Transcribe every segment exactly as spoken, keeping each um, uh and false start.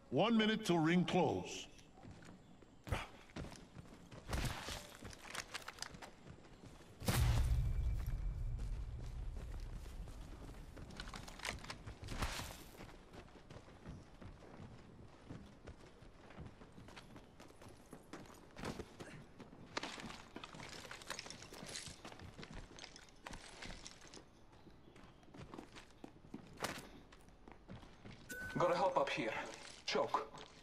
One minute till ring close. Gotta help up here. Choke.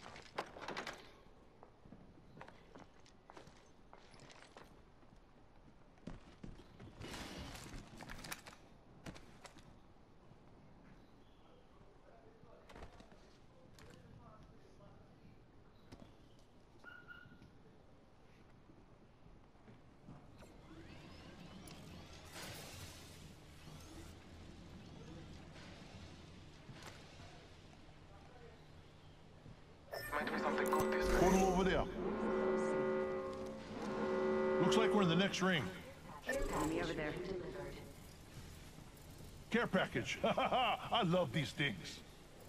Might be something good this way. Portal over there. Looks like we're in the next ring. Enemy over there. Care package. I love these things.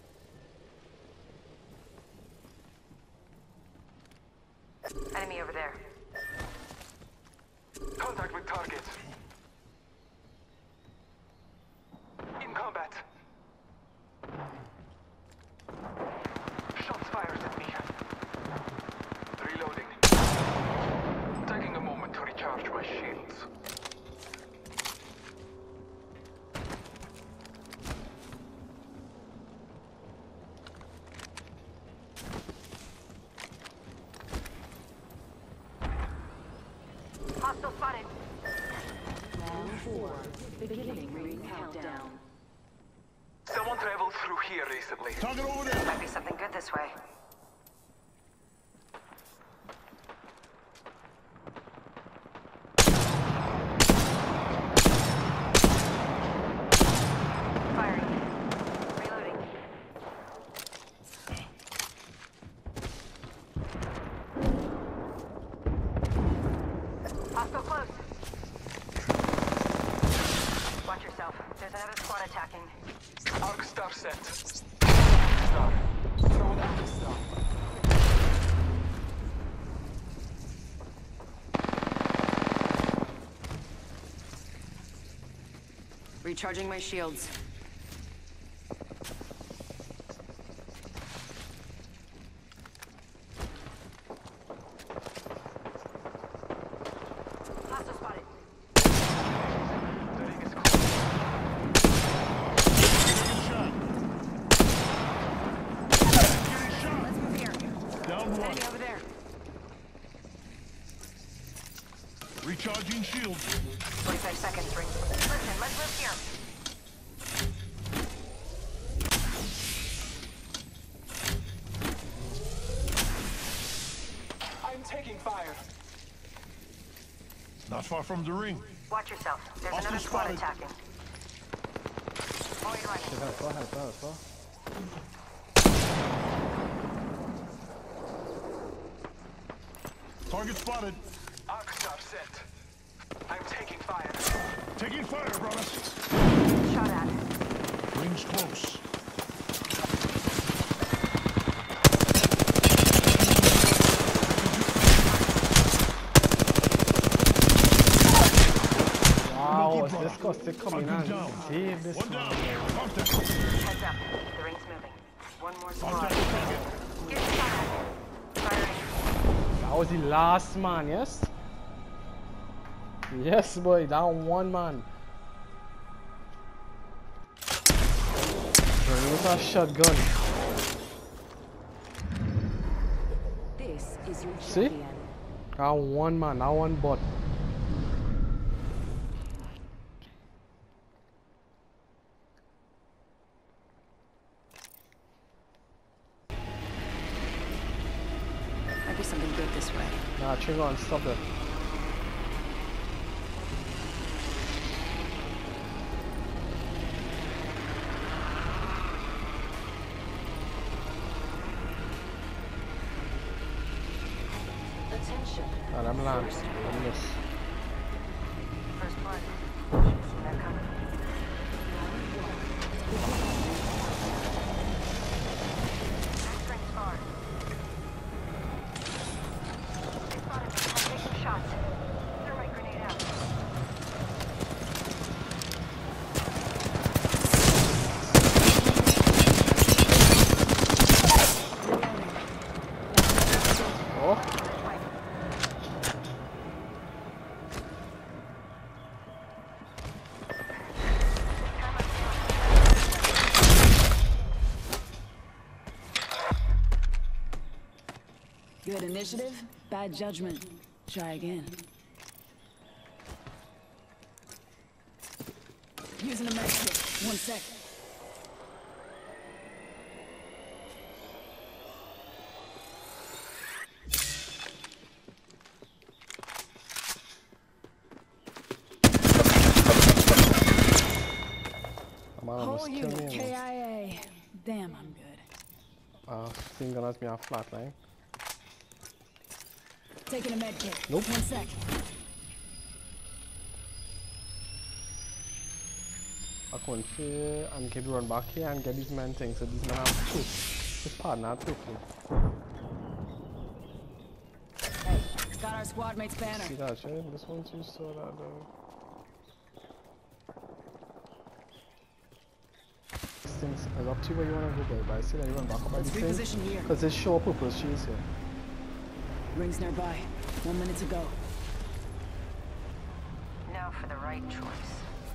Enemy over there. Contact with target. In combat. Shots fired at me. Reloading. Taking a moment to recharge my shields. Hostile spotted. Round four. Beginning ring countdown. Someone traveled through here recently. Target over there. Might be something good this way. Firing. Reloading. Hostile close. Watch yourself. There's another squad attacking. Arc star set. Star. Throw an anti star. Recharging my shields. Hostile spotted. The ring is close. Getting shot. Getting shot. Let's move here. Down one. Enemy over there. Recharging shields. forty-five seconds, ring. Listen, let's move here. I'm taking fire. Not far from the ring. Watch yourself. There's Hostile another squad spotted. attacking. Void running. Check out, go ahead, go ahead, go. Target spotted. Arc star set. I'm taking fire. Taking fire, brother. Shot at. Ring's close. Wow, Good, brother. this guy's still coming Fucking on. down. Save this One down. man. Contact. Heads up. The ring's moving. One more squad. Contact the target. Get shot at. Firing. That was the last man, yes? Yes, boy, down one man. Running with a shotgun. This is your See? champion. Down one man, down one bot. Might be something good this way. Nah, trigger on, stop it. Attention. Ah, I'm land. First I'm miss. First blood. See that coming. Next ring's far. Good initiative, bad judgment. Try again. Using a med kit. One sec. Man almost Whole killed unit me. K I A. Damn, I'm good. Uh, thing gonna me a flatline. Taking a med kit. Nope. One sec. I couldn't feel and get run back here and get these men things. So these men have two. This partner have two. Hey, got our squad mate's banner. See that shit? This one's you saw that though. These things is up to you where you wanna go, babe. But I see that you run back up by Let's these things. reposition here. Because it's show purpose she is here. Rings nearby. One minute to go. Now for the right choice.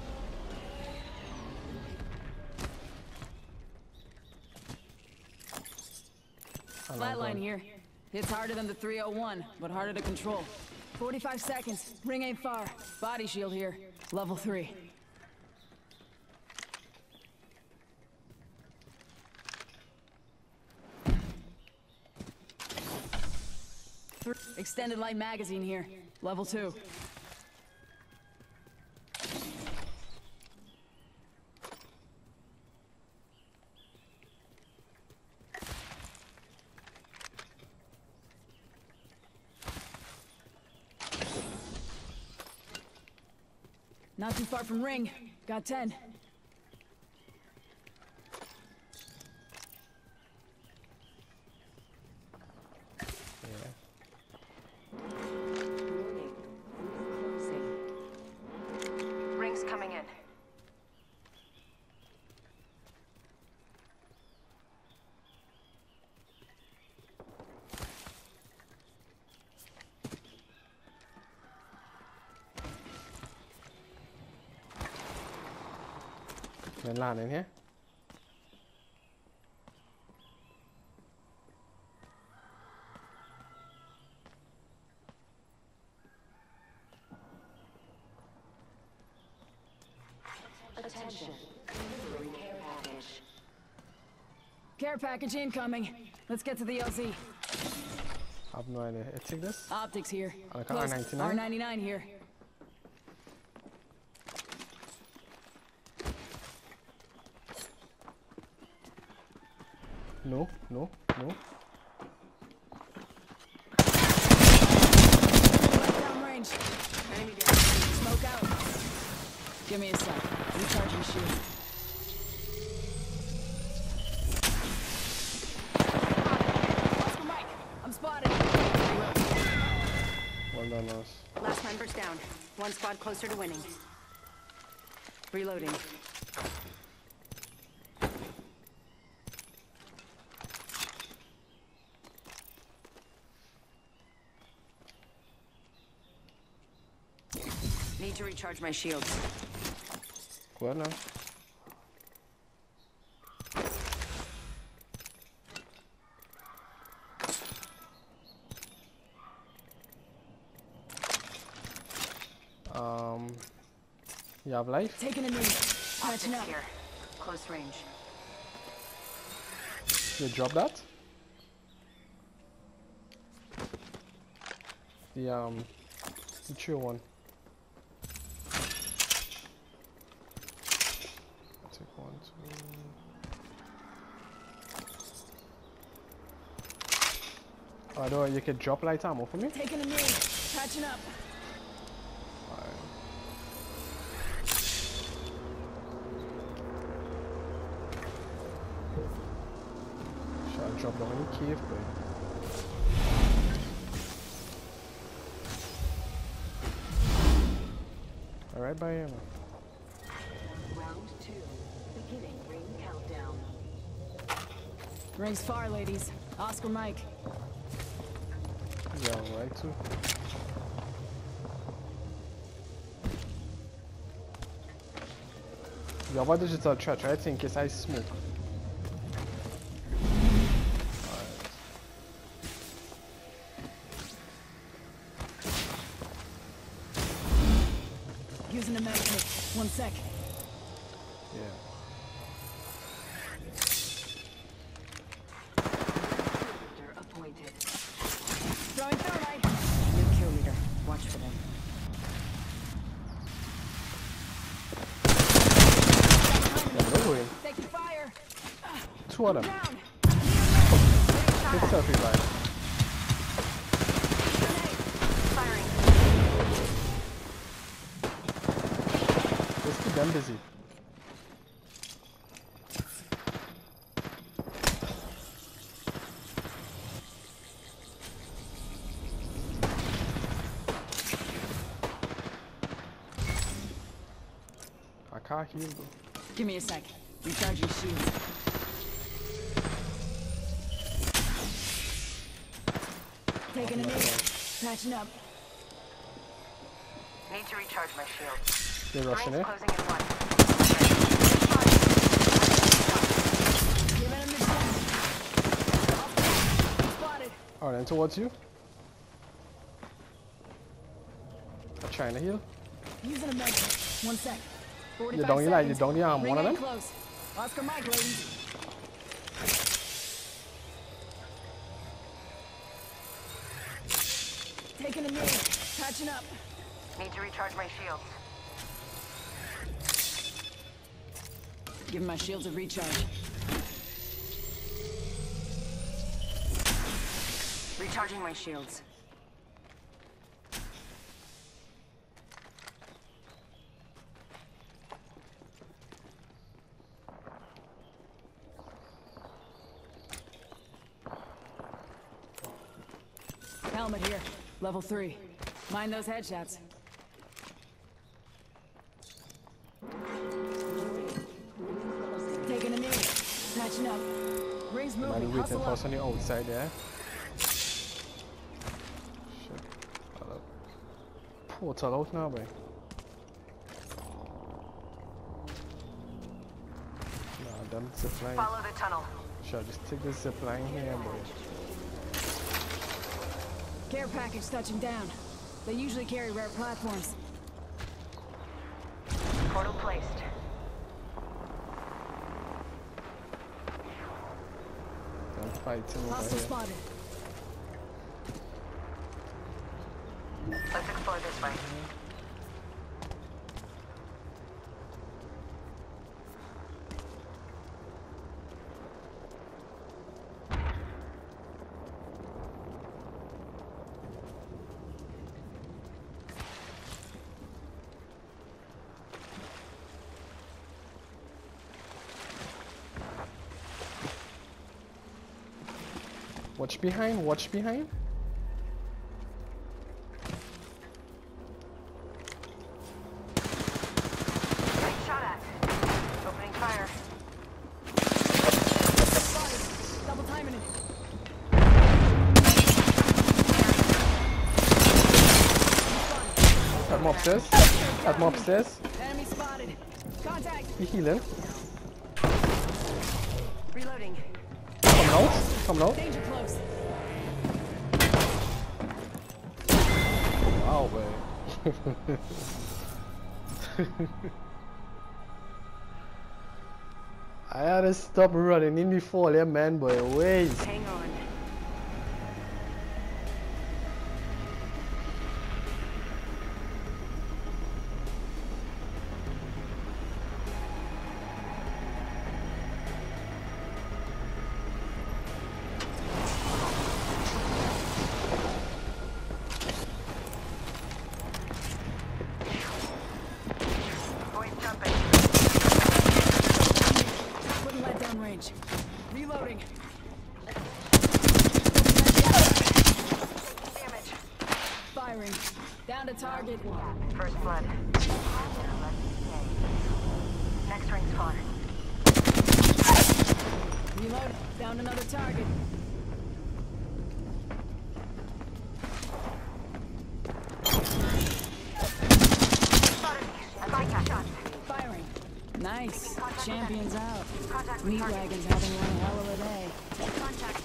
Flatline here. It's harder than the three oh one, but harder to control. forty-five seconds. Ring ain't far. Body shield here. Level three. Three. Extended light magazine here. Level two. Not too far from ring. Got ten. Ring's coming in. Then land in here. Attention. Delivering care package. Care package incoming. Let's get to the L Z. I have no idea. Hey, take this. Optics here. Like Close. R ninety-nine? R ninety-nine here. No, no, no. Downrange. Enemy down. Smoke out. Give me a sec. Recharging shield. Oscar Mike, I'm spotted. Well done, us. Last members down. One squad closer to winning. Reloading. Need to recharge my shields. Well now. Um, you have life? Taking a knee. Catching up. Here. Close range. You drop that? The um, the true one. Take one, two. Oh, no, you can drop light ammo for me? Taking a knee. Catching up. Should I drop down in cave, boy? Alright, by here, man. Round two. Beginning ring countdown. Rings far, ladies. Oscar Mike. Yeah, right too. You have a digital threat, right? In case I smoke. Alright. sec. Yeah. Appointed. Throwing thermite. New kill leader. Watch for them. Yeah, they're going. Taking fire. Two of them. Down. Good stuff, Eli. Firing. Let's keep them busy. I can't heal though. Give me a sec. Recharging shields. Taking a knee. Patching up. Need to recharge my shield. They're rushing it. Closing in one. Giving him the chance. Spotted. Alright, then towards you. I'm trying to heal. Using a med. One sec. You don't like you don't arm Ring one of ain't them? close. Oscar Mike, ladies. Taking a knee. Patching up. Need to recharge my shields. Giving my shields a recharge. Recharging my shields. Helmet here. Level three. Mind those headshots. Taking a knee. Patching up. Rings Might be moving. waiting Hustle for up. us on the outside there. Shit. Hello. Portal out now, boy. Nah, them zip line. Follow the tunnel. Sure, just take this zip line here, boy. Care package touching down. They usually carry rare platforms. Portal placed. I'm fighting over Hostile here. spotted. Let's explore this way. Watch behind, watch behind. Getting shot at. Opening fire. Spotted. Double timing it. At him upstairs. At him upstairs. Enemy spotted. Contact. He healing. Reloading. Come out. Come out. Danger close. Oh, boy. I had to stop running in before there, man, boy. Wait. Hang on. Boys jumping. Wouldn't let down range. Reloading. Damage. Firing. Down to target. First blood. Next ring spawn. Reload. Down another target. Spotted. Contact shot. Firing. Nice. Champions out. Contact Meat with target. wagon's having one hell of a day. Contact.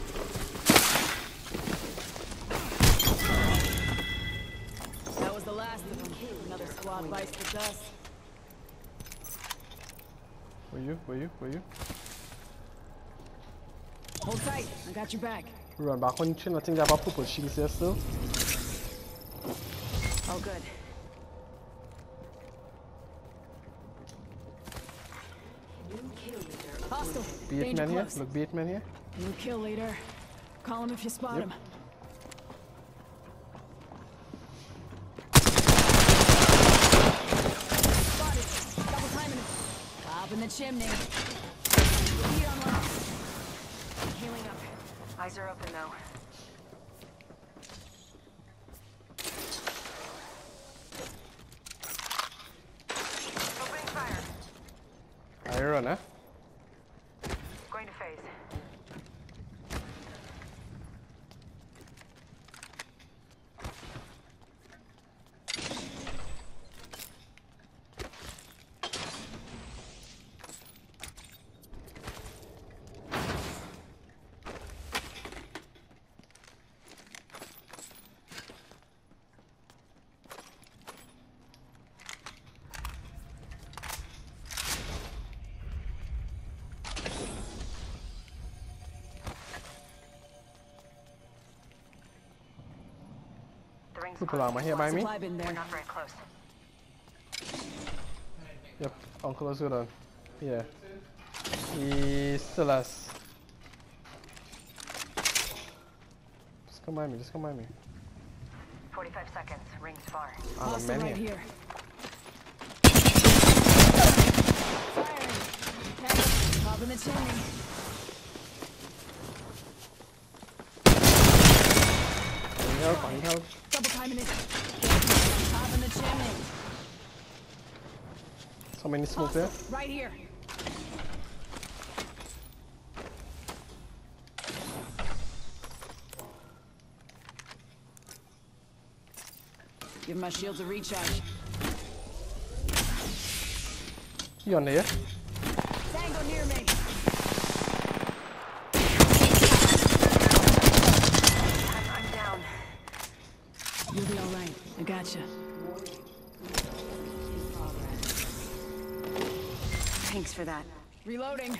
That was the last of them. Another squad bites the dust. you? Where you? Where you? Hold tight. I got your back. Run back one chin. I think they have a purple shield here still. Oh, good. Hostile. Bait Danger man here. close. Look, bait man here. New kill leader. Call him if you spot Yep. him. Spotted. Double timing him. Top in the chimney. Heat on low. Healing up. Eyes are open though. Opening fire. Iron, eh? Going to phase. People are here by me. Supply bin there. Not very close. Yep, Uncle is good on. Yeah. He still has. Just come by me, just come by me. forty-five seconds. Rings far. Ah, the Hostile men right here. here. Firing. Head. Top in the chimney. I need help, I need help. Double timing it. Top in the chimney. So many smoke there. Hostile. Right here. Give my shields a recharge. You on there? Tango near me. I'm, I'm down. You'll be all right. I gotcha. Thanks for that. Reloading.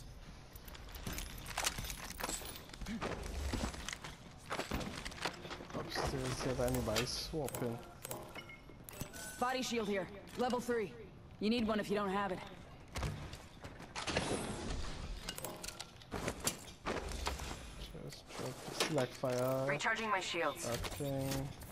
Upstairs, see if anybody's swapping. Body shield here. Level three. You need one if you don't have it. Just drop the select fire. Recharging my shields. That thing.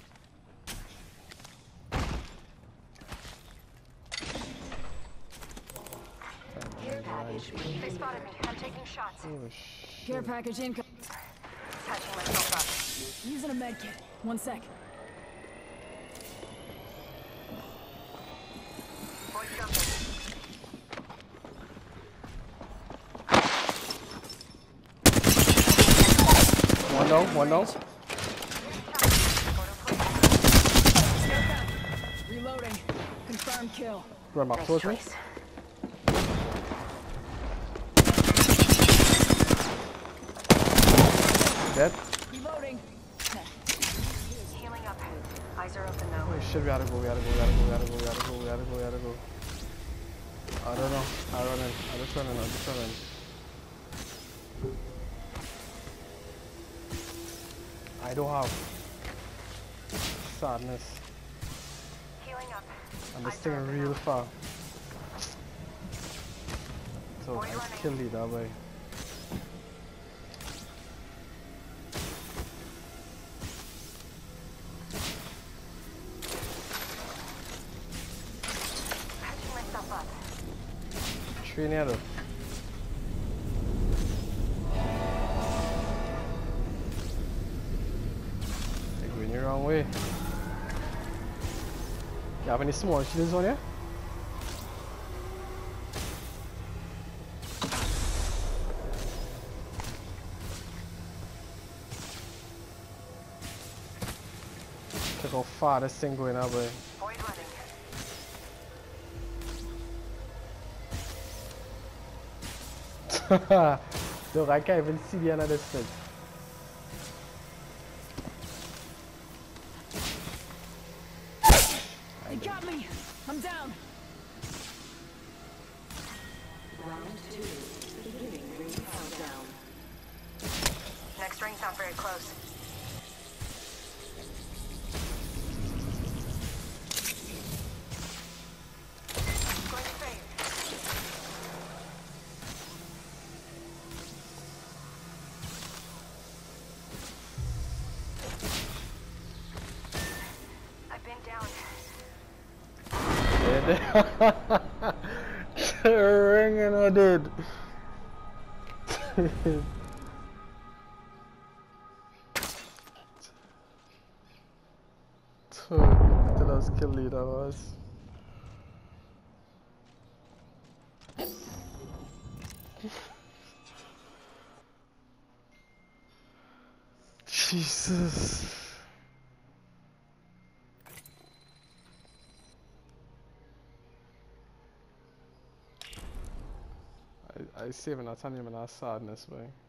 They spotted me. I'm taking shots. Oh shit. Care package income. Patching myself Using a med kit. One sec. up. Boy jumping. One down, one down. Reloading. Confirmed kill. Run back Nice towards me. choice. Dead. Reloading. Healing up. Eyes are open though. Oh shit, we gotta go, we gotta go, we gotta go, we gotta go, we gotta go, we gotta go, we gotta go. I don't know. I run in. I just run in, I just run in. I don't have sadness. Healing up. And this Eyes thing are open real now. far. So I kill it that way. Patching myself up. Three near though. They're going the wrong way. You have any small shields on here? Check how far this thing going up, boy. Void running. Look, I can't even see the end of this thing. They got me. I'm down. Ring's not very close. Going to fade. I've been down. Ringing I did. Till I was kill leader was. Jesus. I, I see him and I tell him and I sadness way.